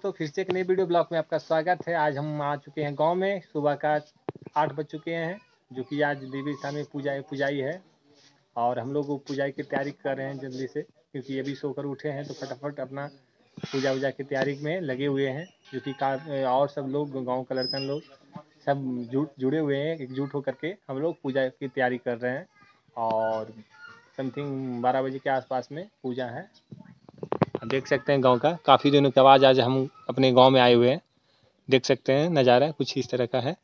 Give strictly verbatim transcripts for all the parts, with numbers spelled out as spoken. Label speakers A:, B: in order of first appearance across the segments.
A: दोस्तों, फिर से एक नई वीडियो ब्लॉग में आपका स्वागत है। आज हम आ चुके हैं गांव में। सुबह का आठ बज चुके हैं, जो कि आज देवी स्थान में पूजा पुजाई है और हम लोग पूजाई की तैयारी कर रहे हैं जल्दी से, क्योंकि अभी सोकर उठे हैं तो फटाफट अपना पूजा वूजा की तैयारी में लगे हुए हैं। जो कि और सब लोग गाँव का लड़कन लोग सब जुड़ जुड़े हुए हैं, एकजुट होकर के हम लोग पूजा की तैयारी कर रहे हैं। और समथिंग बारह बजे के आसपास में पूजा है। देख सकते हैं गांव का काफ़ी दिनों के बाद आज हम अपने गांव में आए हुए हैं। देख सकते हैं नज़ारा कुछ इस तरह का है।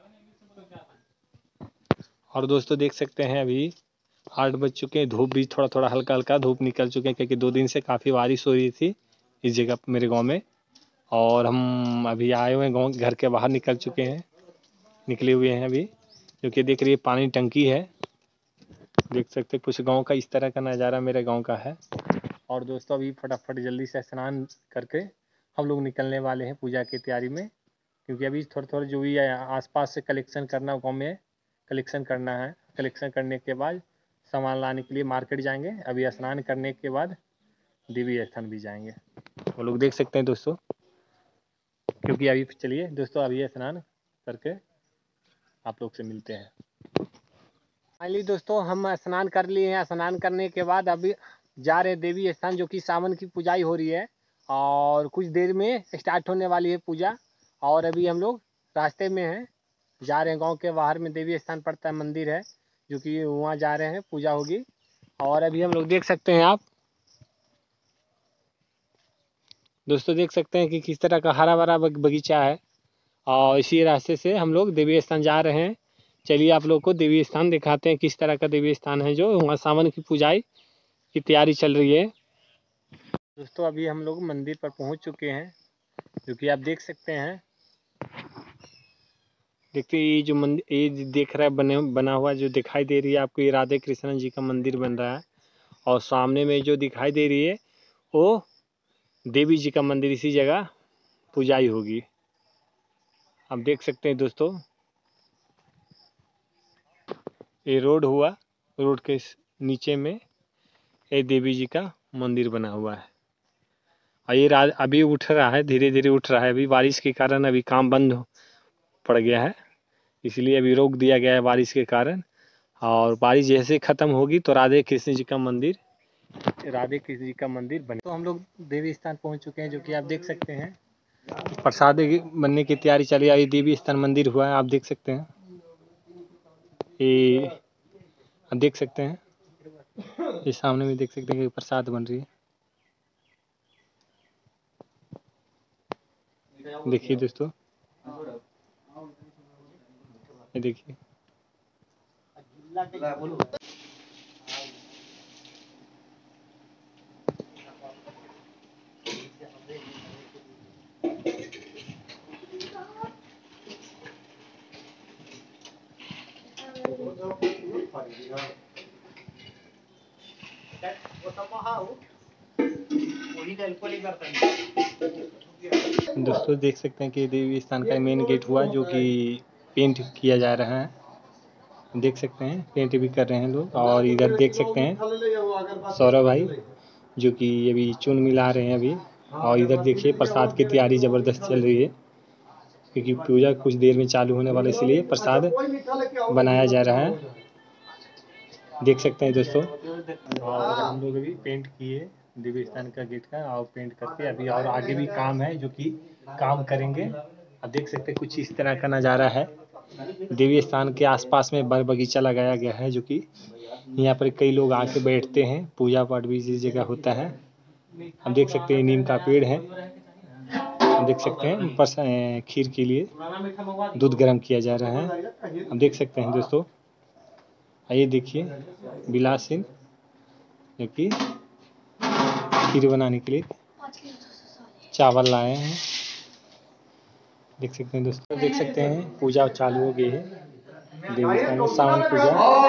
A: और दोस्तों देख सकते हैं अभी आठ बज चुके हैं, धूप भी थोड़ा थोड़ा हल्का हल्का धूप निकल चुके हैं, क्योंकि दो दिन से काफ़ी बारिश हो रही थी इस जगह मेरे गांव में। और हम अभी आए हुए हैं गाँव, घर के बाहर निकल चुके हैं, निकले हुए हैं अभी, क्योंकि देख रही है पानी टंकी है। देख सकते हैं कुछ गाँव का इस तरह का नज़ारा मेरे गाँव का है। और दोस्तों अभी फटाफट जल्दी से स्नान करके हम लोग निकलने वाले हैं पूजा की तैयारी में, क्योंकि अभी थोड़ा थोड़ा जो भी आसपास से कलेक्शन करना गाँव में कलेक्शन करना है। कलेक्शन करने के बाद सामान लाने के लिए मार्केट जाएंगे। अभी स्नान करने के बाद देवी स्थान भी जाएंगे, वो लोग देख सकते हैं दोस्तों। क्योंकि अभी चलिए दोस्तों अभी स्नान करके आप लोग से मिलते हैं। फाइनली दोस्तों हम स्नान कर लिए हैं। स्नान करने के बाद अभी जा रहे हैं देवी स्थान, जो कि सावन की पूजाई हो रही है और कुछ देर में स्टार्ट होने वाली है पूजा। और अभी हम लोग रास्ते में हैं, जा रहे हैं। गांव के बाहर में देवी स्थान पड़ता है, मंदिर है, जो कि वहाँ जा रहे हैं, पूजा होगी। और अभी हम लोग देख सकते हैं, आप दोस्तों देख सकते हैं कि किस तरह का हरा भरा बगीचा है। और इसी रास्ते से हम लोग देवी स्थान जा रहे हैं। चलिए आप लोग को देवी स्थान दिखाते हैं, किस तरह का देवी स्थान है जो वहाँ सावन की पूजाई की तैयारी चल रही है। दोस्तों अभी हम लोग मंदिर पर पहुंच चुके हैं, जो कि आप देख सकते हैं। देखते ये जो मंदिर ये देख रहा है बने बना हुआ जो दिखाई दे रही है आपको, ये राधे कृष्ण जी का मंदिर बन रहा है। और सामने में जो दिखाई दे रही है वो देवी जी का मंदिर, इसी जगह पूजाई होगी। आप देख सकते हैं दोस्तों, ये रोड हुआ, रोड के नीचे में ये देवी जी का मंदिर बना हुआ है। और ये रात अभी उठ रहा है, धीरे धीरे उठ रहा है। अभी बारिश के कारण अभी काम बंद पड़ गया है, इसलिए अभी रोक दिया गया है बारिश के कारण। और बारिश जैसे खत्म होगी तो राधे कृष्ण जी का मंदिर राधे कृष्ण जी का मंदिर बने। तो हम लोग देवी स्थान पहुंच चुके हैं, जो कि आप देख सकते हैं। प्रसाद बनने की तैयारी चली आई। देवी स्थान मंदिर हुआ है, आप देख सकते हैं। ये आप देख सकते हैं, ये सामने में देख सकते हैं कि प्रसाद बन रही है। देखिए दोस्तों, ये देखिए। दोस्तों देख सकते हैं कि देवी स्थान का मेन गेट हुआ, जो कि पेंट किया जा रहा है। देख सकते हैं पेंट भी कर रहे हैं लोग। और इधर देख सकते हैं सौरभ भाई, जो कि अभी चून मिला रहे हैं अभी। और इधर देखिए प्रसाद की तैयारी ज़बरदस्त चल रही है, क्योंकि पूजा कुछ देर में चालू होने वाले, इसलिए प्रसाद बनाया जा रहा है। देख सकते हैं दोस्तों। और हम लोग अभी पेंट किए देवी स्थान का गेट का, और पेंट करके अभी और आगे भी काम है, जो कि काम करेंगे। अब देख सकते हैं कुछ इस तरह का नज़ारा है। देवी स्थान के आसपास में बाग बगीचा लगाया गया है, जो कि यहाँ पर कई लोग आके बैठते हैं, पूजा पाठ भी इस जगह होता है। हम देख सकते हैं नीम का पेड़ है। हम देख सकते हैं ऊपर खीर के लिए दूध गर्म किया जा रहा है। हम देख सकते हैं दोस्तों, आइए देखिए बिलासिन, जो कि खीर बनाने के लिए चावल लाए हैं। देख सकते हैं दोस्तों, देख सकते हैं पूजा चालू हो गई है देवी स्थान में, सावन पूजा।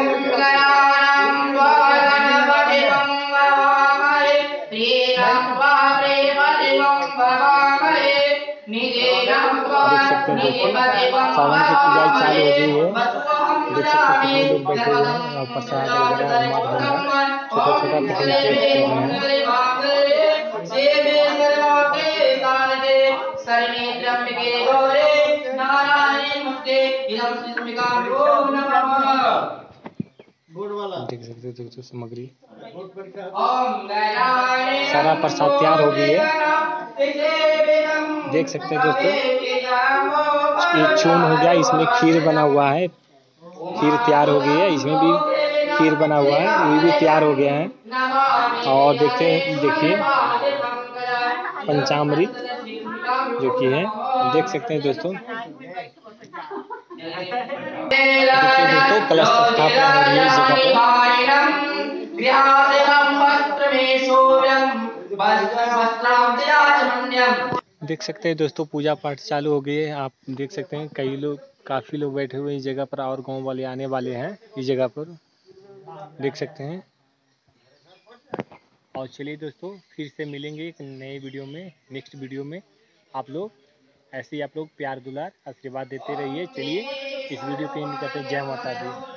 A: देख सकते हैं दोस्तों सावन की पूजा चालू हो गई है। देख सकते हैं कितने लोग बैठे हुए हैं और प्रसाद वगैरह छोटा छोटा टेस्ट कर रहे हैं। देख सकते हो दोस्तों सामग्री सारा प्रसाद तैयार हो गई है। देख सकते हैं दोस्तों ये चून हो गया, इसमें खीर बना हुआ है, खीर तैयार हो गई है, इसमें भी खीर बना हुआ है, ये भी तैयार हो गया है। और देखते हैं, देखिए पंचामृत जो कि है, देख सकते हैं दोस्तों। देखिए दोस्तों कलश स्थापना हो रही है इस जगह पर। देख सकते हैं दोस्तों पूजा पाठ चालू हो गई है। आप देख सकते हैं कई लोग, काफी लोग बैठे हुए हैं इस जगह पर और गांव वाले आने वाले हैं इस जगह पर, देख सकते हैं। और चलिए दोस्तों फिर से मिलेंगे एक नए वीडियो में, नेक्स्ट वीडियो में। आप लोग ऐसे ही आप लोग प्यार दुलार आशीर्वाद देते रहिए। चलिए इस वीडियो को एंड करते हैं। जय माता दी।